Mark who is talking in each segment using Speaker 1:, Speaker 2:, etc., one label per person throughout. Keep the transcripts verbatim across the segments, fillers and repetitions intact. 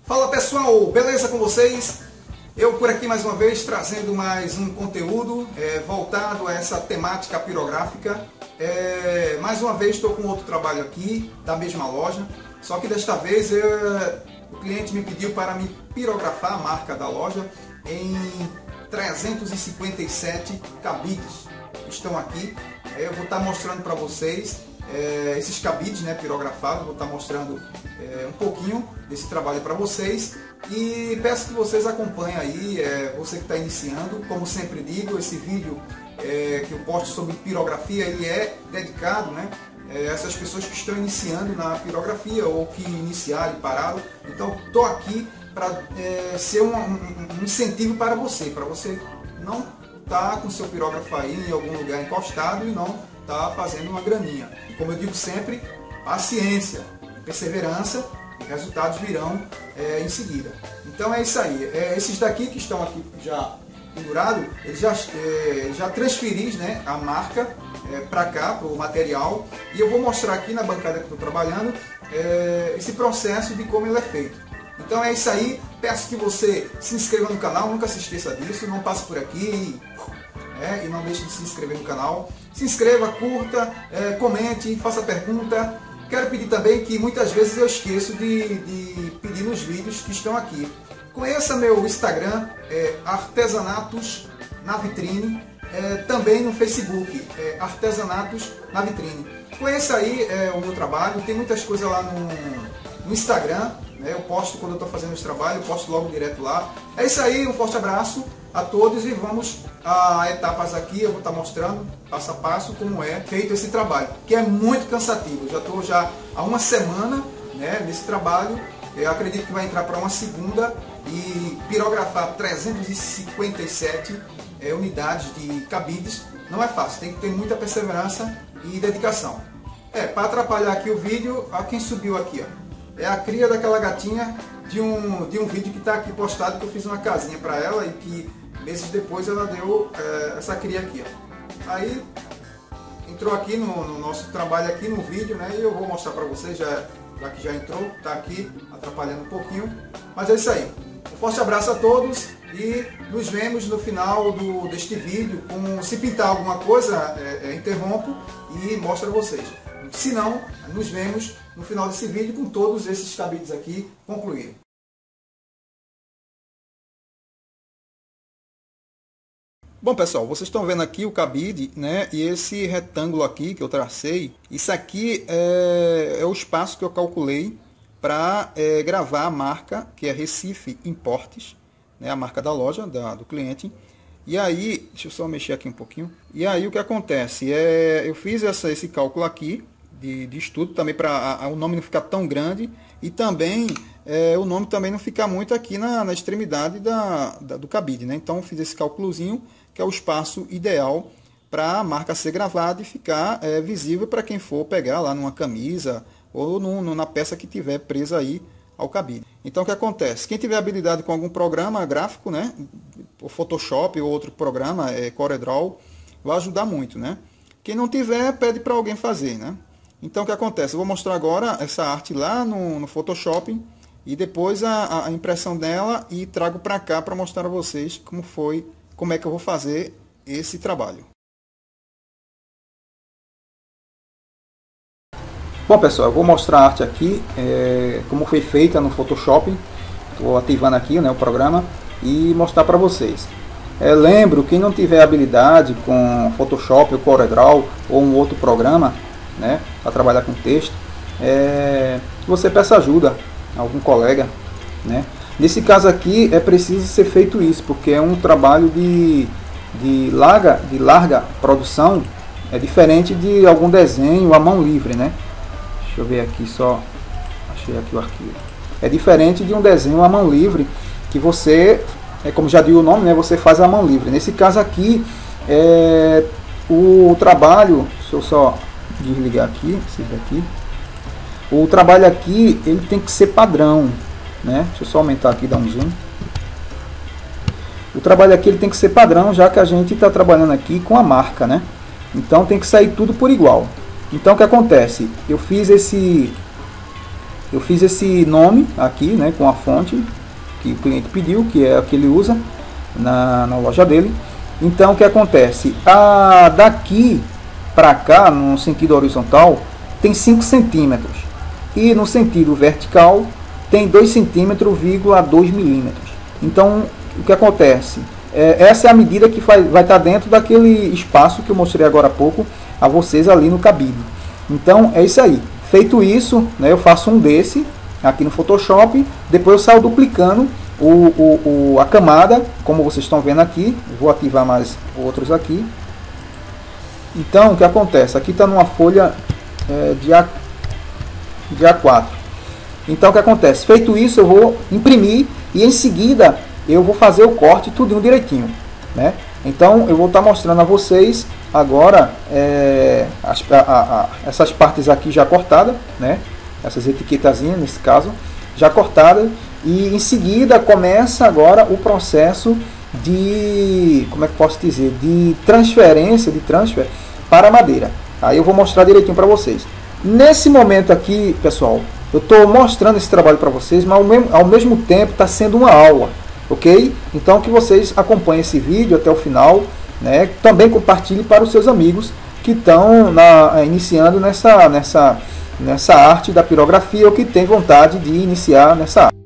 Speaker 1: Fala pessoal, beleza com vocês? Eu por aqui mais uma vez trazendo mais um conteúdo é, voltado a essa temática pirográfica. É, mais uma vez estou com outro trabalho aqui da mesma loja, só que desta vez eu, o cliente me pediu para me pirografar a marca da loja em trezentos e cinquenta e sete cabides. Estão aqui, eu vou estar mostrando para vocês é, esses cabides, né, pirografados, vou estar mostrando é, um pouquinho desse trabalho para vocês e peço que vocês acompanhem aí, é, você que está iniciando. Como sempre digo, esse vídeo é, que eu posto sobre pirografia, ele é dedicado, né, a essas pessoas que estão iniciando na pirografia ou que iniciaram e pararam. Então estou aqui para é, ser um, um, um incentivo para você, para você não estar com seu pirógrafo aí em algum lugar encostado e não estar fazendo uma graninha. Como eu digo sempre, paciência, perseverança, e resultados virão é, em seguida. Então é isso aí. É, esses daqui que estão aqui já pendurados, eles já, é, já transferi, né, a marca é, para cá, para o material, e eu vou mostrar aqui na bancada que estou trabalhando é, esse processo de como ele é feito. Então é isso aí, peço que você se inscreva no canal, nunca se esqueça disso, não passe por aqui é, e não deixe de se inscrever no canal. Se inscreva, curta, é, comente, faça pergunta. Quero pedir também que muitas vezes eu esqueço de, de pedir nos vídeos que estão aqui. Conheça meu Instagram, é, Artesanatos na Vitrine, é, também no Facebook, é, Artesanatos na Vitrine. Conheça aí é, o meu trabalho, tem muitas coisas lá no, no Instagram. Eu posto quando eu estou fazendo esse trabalho, eu posto logo direto lá. É isso aí, um forte abraço a todos e vamos a etapas aqui. Eu vou estar mostrando passo a passo como é feito esse trabalho, que é muito cansativo. Eu já estou já há uma semana, né, nesse trabalho. Eu acredito que vai entrar para uma segunda e pirografar trezentos e cinquenta e sete é, unidades de cabides não é fácil, tem que ter muita perseverança e dedicação. É, para atrapalhar aqui o vídeo, a quem subiu aqui, ó. É a cria daquela gatinha de um, de um vídeo que está aqui postado, que eu fiz uma casinha para ela e que meses depois ela deu é, essa cria aqui. Ó. Aí entrou aqui no, no nosso trabalho aqui no vídeo, né? E eu vou mostrar para vocês, já, já que já entrou, está aqui atrapalhando um pouquinho. Mas é isso aí. Um forte abraço a todos e nos vemos no final do, deste vídeo. Com, se pintar alguma coisa, é, é, interrompo e mostro a vocês. Se não, nos vemos no final desse vídeo com todos esses cabides aqui concluídos. Bom pessoal, vocês estão vendo aqui o cabide, né? E esse retângulo aqui que eu tracei, isso aqui é, é o espaço que eu calculei para é, gravar a marca, que é Recife Importes, né? A marca da loja, da, do cliente. E aí, deixa eu só mexer aqui um pouquinho. E aí o que acontece? É, eu fiz essa, esse cálculo aqui de, de estudo, também para o nome não ficar tão grande. E também é, o nome também não ficar muito aqui na, na extremidade da, da, do cabide, né? Então eu fiz esse cálculozinho, que é o espaço ideal para a marca ser gravada e ficar é, visível para quem for pegar lá numa camisa ou no, no, na peça que tiver presa aí ao cabide. Então o que acontece? Quem tiver habilidade com algum programa gráfico, né, o Photoshop ou outro programa, é, CorelDRAW, vai ajudar muito, né? Quem não tiver, pede para alguém fazer, né? Então o que acontece? Eu vou mostrar agora essa arte lá no, no Photoshop e depois a, a impressão dela e trago para cá para mostrar a vocês como foi, como é que eu vou fazer esse trabalho. Bom pessoal, eu vou mostrar a arte aqui, é, como foi feita no Photoshop. Estou ativando aqui, né, o programa e mostrar para vocês. É, lembro, quem não tiver habilidade com Photoshop, o CorelDRAW ou um outro programa, né, para trabalhar com texto, é, você peça ajuda a algum colega, né. Nesse caso aqui é preciso ser feito isso, porque é um trabalho de, de, larga, de larga produção, é diferente de algum desenho à mão livre, né. Deixa eu ver aqui só, achei aqui o arquivo. É diferente de um desenho à mão livre, que você, é como já deu o nome, né, você faz à mão livre. Nesse caso aqui, é, o trabalho, deixa eu só desligar aqui, esse daqui. O trabalho aqui, ele tem que ser padrão, né? Deixa eu só aumentar aqui, dar um zoom. O trabalho aqui ele tem que ser padrão, já que a gente está trabalhando aqui com a marca, né? Então tem que sair tudo por igual. Então o que acontece? Eu fiz esse
Speaker 2: eu fiz esse nome aqui, né, com a fonte que o cliente pediu, que é a que ele usa na, na loja dele. Então o que acontece? A, daqui para cá, no sentido horizontal, tem cinco centímetros. E no sentido vertical tem dois centímetros, dois milímetros. Então o que acontece? É, essa é a medida que vai, vai estar dentro daquele espaço que eu mostrei agora há pouco a vocês ali no cabide. Então é isso aí. Feito isso, né, eu faço um desse aqui no Photoshop, depois eu saio duplicando o, o, o, a camada, como vocês estão vendo aqui. Vou ativar mais outros aqui. Então o que acontece? Aqui está numa folha é, de, A, de A quatro. Então o que acontece? Feito isso, eu vou imprimir e em seguida eu vou fazer o corte tudinho direitinho, né? Então eu vou estar mostrando a vocês agora é, as, a, a, essas partes aqui já cortadas, né? Essas etiquetazinhas nesse caso já cortadas, e em seguida começa agora o processo de, como é que posso dizer, de transferência, de transfer para a madeira. Aí eu vou mostrar direitinho para vocês. Nesse momento aqui, pessoal, eu estou mostrando esse trabalho para vocês, mas ao mesmo, ao mesmo tempo está sendo uma aula. Ok? Então que vocês acompanhem esse vídeo até o final, né? Também compartilhe para os seus amigos que estão na, iniciando nessa, nessa, nessa arte da pirografia ou que tem vontade de iniciar nessa arte.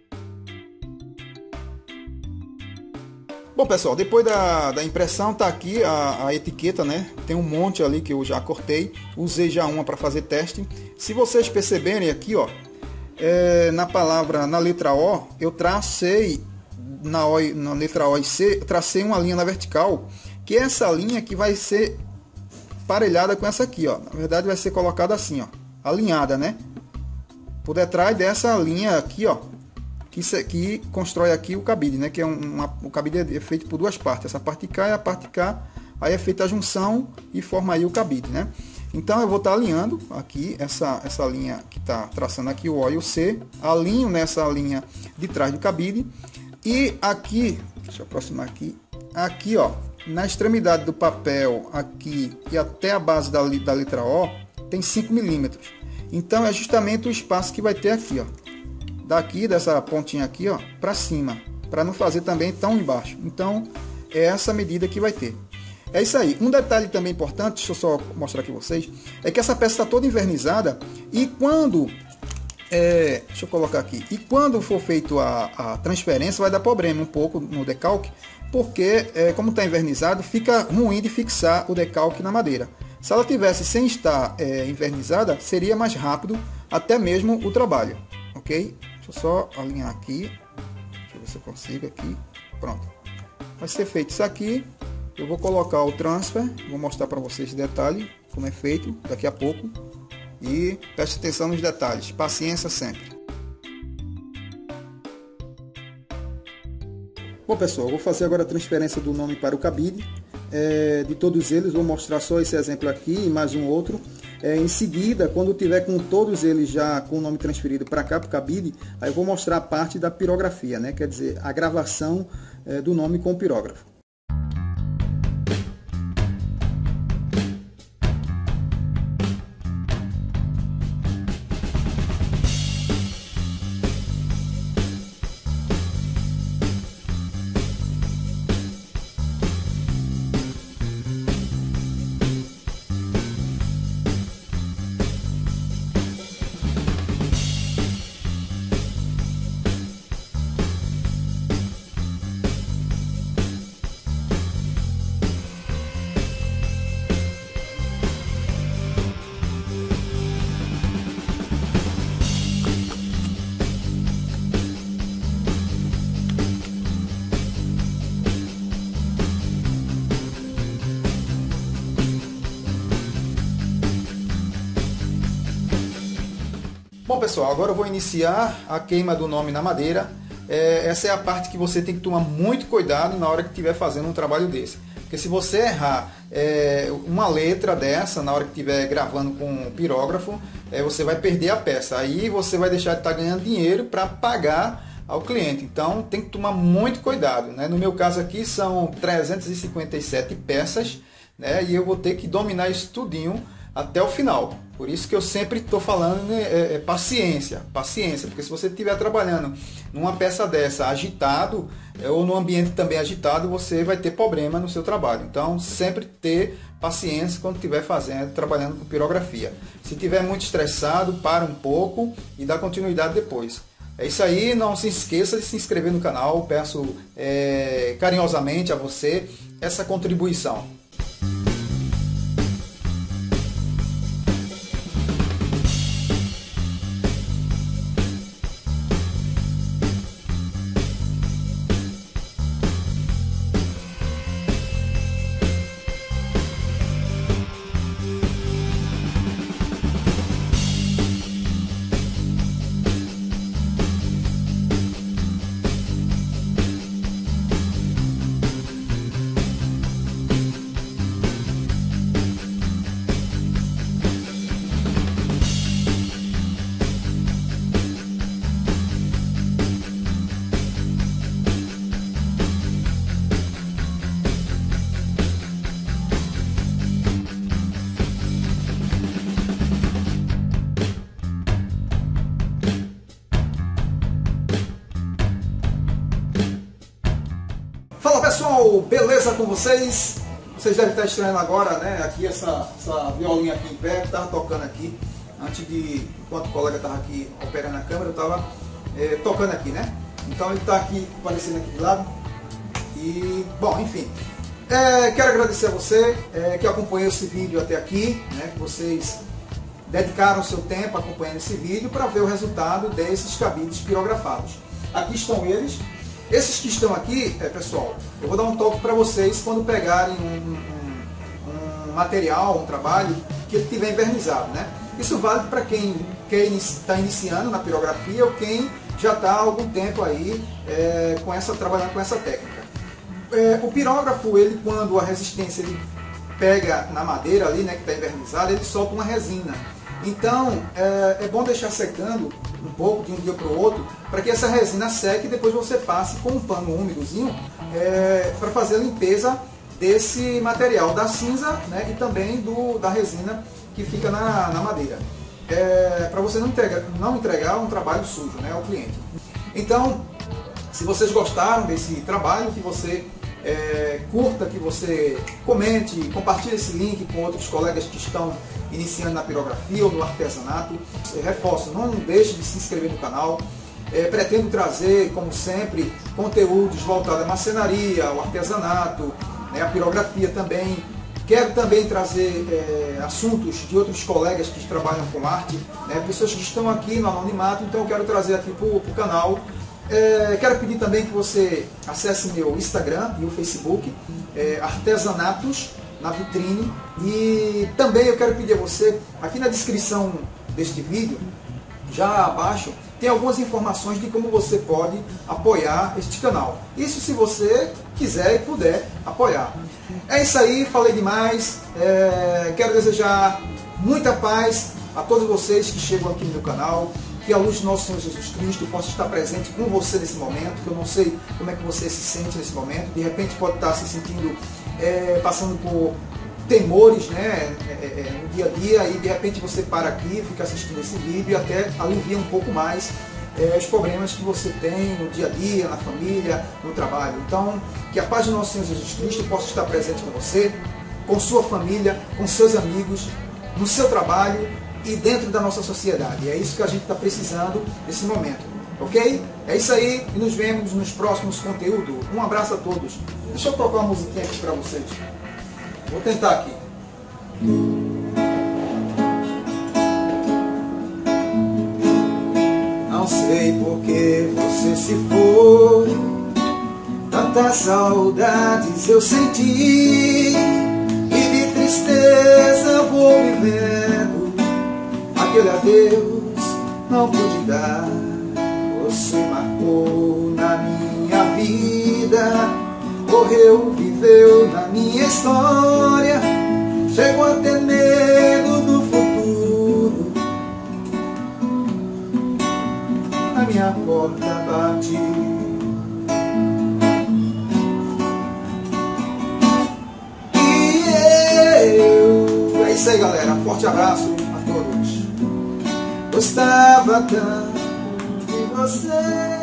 Speaker 1: Bom pessoal, depois da, da impressão tá aqui a, a etiqueta, né? Tem um monte ali que eu já cortei, usei já uma para fazer teste. Se vocês perceberem aqui, ó, é, na palavra, na letra O, eu tracei Na, o, na letra O e C, tracei uma linha na vertical, que é essa linha que vai ser parelhada com essa aqui, ó. Na verdade vai ser colocada assim, ó, alinhada, né? Por detrás dessa linha aqui, ó, que, que constrói aqui o cabide, né? Que é uma, o cabide é feito por duas partes, essa parte de cá e a parte de cá, aí é feita a junção e forma aí o cabide, né? Então eu vou estar alinhando aqui essa, essa linha que está traçando aqui o O e o C, alinho nessa linha de trás do cabide. E aqui, deixa eu aproximar aqui, aqui ó, na extremidade do papel, aqui e até a base da, da letra O, tem cinco milímetros. Então é justamente o espaço que vai ter aqui, ó, daqui dessa pontinha aqui, ó, para cima, para não fazer também tão embaixo. Então é essa medida que vai ter. É isso aí. Um detalhe também importante, deixa eu só mostrar aqui vocês, é que essa peça está toda envernizada e quando... É, deixa eu colocar aqui. E quando for feito a, a transferência, vai dar problema um pouco no decalque, porque é, como está envernizado, fica ruim de fixar o decalque na madeira. Se ela tivesse sem estar é, envernizada, seria mais rápido até mesmo o trabalho, ok? Deixa eu só alinhar aqui. Deixa eu ver se eu consigo aqui. Pronto. Vai ser feito isso aqui. Eu vou colocar o transfer, vou mostrar para vocês em detalhe como é feito daqui a pouco. E preste atenção nos detalhes, paciência sempre. Bom pessoal, vou fazer agora a transferência do nome para o cabide. É, de todos eles, vou mostrar só esse exemplo aqui e mais um outro. É, em seguida, quando tiver com todos eles já com o nome transferido para cá, para o cabide, aí eu vou mostrar a parte da pirografia, né? Quer dizer, a gravação é, do nome com o pirógrafo. Bom pessoal, agora eu vou iniciar a queima do nome na madeira. É, essa é a parte que você tem que tomar muito cuidado na hora que estiver fazendo um trabalho desse. Porque se você errar é, uma letra dessa, na hora que estiver gravando com o pirógrafo, é, você vai perder a peça. Aí você vai deixar de estar ganhando dinheiro para pagar ao cliente. Então tem que tomar muito cuidado, né? No meu caso aqui são trezentas e cinquenta e sete peças, né? E eu vou ter que dominar isso tudinho até o final. Por isso que eu sempre estou falando, né, é, é paciência, paciência, porque se você estiver trabalhando numa peça dessa agitado, é, ou num ambiente também agitado, você vai ter problema no seu trabalho. Então, sempre ter paciência quando estiver fazendo, trabalhando com pirografia. Se estiver muito estressado, para um pouco e dá continuidade depois. É isso aí, não se esqueça de se inscrever no canal, peço é, carinhosamente a você essa contribuição. Fala pessoal, beleza com vocês? Vocês devem estar estranhando agora, né? Aqui essa, essa violinha aqui em pé que estava tocando aqui. Antes de, enquanto o colega estava aqui operando a câmera, eu estava é, tocando aqui, né? Então ele está aqui aparecendo aqui de lado. E, bom, enfim. É, quero agradecer a você é, que acompanhou esse vídeo até aqui, né? Que vocês dedicaram o seu tempo acompanhando esse vídeo para ver o resultado desses cabides pirografados. Aqui estão eles. Esses que estão aqui, é, pessoal, eu vou dar um toque para vocês quando pegarem um, um, um material, um trabalho que ele tiver envernizado, né? Isso vale para quem está iniciando na pirografia ou quem já está há algum tempo aí é, com essa, trabalhando com essa técnica. É, o pirógrafo, ele, quando a resistência ele pega na madeira ali, né, que está envernizada, ele solta uma resina. Então, é, é bom deixar secando um pouco de um dia para o outro, para que essa resina seque e depois você passe com um pano úmidozinho é, para fazer a limpeza desse material, da cinza, né, e também do, da resina que fica na, na madeira. É, para você não entregar, não entregar um trabalho sujo, né, ao cliente. Então, se vocês gostaram desse trabalho, que você é, curta, que você comente, compartilhe esse link com outros colegas que estão iniciando na pirografia ou no artesanato. Eu reforço, não deixe de se inscrever no canal. É, pretendo trazer, como sempre, conteúdos voltados à marcenaria, ao artesanato, né, à pirografia também. Quero também trazer é, assuntos de outros colegas que trabalham com arte, né, pessoas que estão aqui no anonimato, então eu quero trazer aqui para o canal. É, quero pedir também que você acesse meu Instagram e o Facebook, é, Artesanatos na Vitrine. E também eu quero pedir a você, aqui na descrição deste vídeo, já abaixo, tem algumas informações de como você pode apoiar este canal. Isso se você quiser e puder apoiar. É isso aí, falei demais. É, quero desejar muita paz a todos vocês que chegam aqui no meu canal. Que a luz do nosso Senhor Jesus Cristo possa estar presente com você nesse momento, que eu não sei como é que você se sente nesse momento, de repente pode estar se sentindo, é, passando por temores, né, é, é, no dia a dia, e de repente você para aqui, fica assistindo esse vídeo e até alivia um pouco mais é, os problemas que você tem no dia a dia, na família, no trabalho. Então, que a paz do nosso Senhor Jesus Cristo possa estar presente com você, com sua família, com seus amigos, no seu trabalho, e dentro da nossa sociedade. É isso que a gente está precisando nesse momento, ok? É isso aí e nos vemos nos próximos conteúdos. Um abraço a todos. Deixa eu tocar uma musiquinha aqui para vocês. Vou tentar aqui. Não sei por que você se foi, tantas saudades eu senti, e de tristeza vou vivendo. Aquele adeus não pude dar. Você marcou na minha vida, correu, viveu na minha história, chegou a ter medo do futuro. Na minha porta bate. E eu... É isso aí, galera. Forte abraço a todos. gostava tanto de você.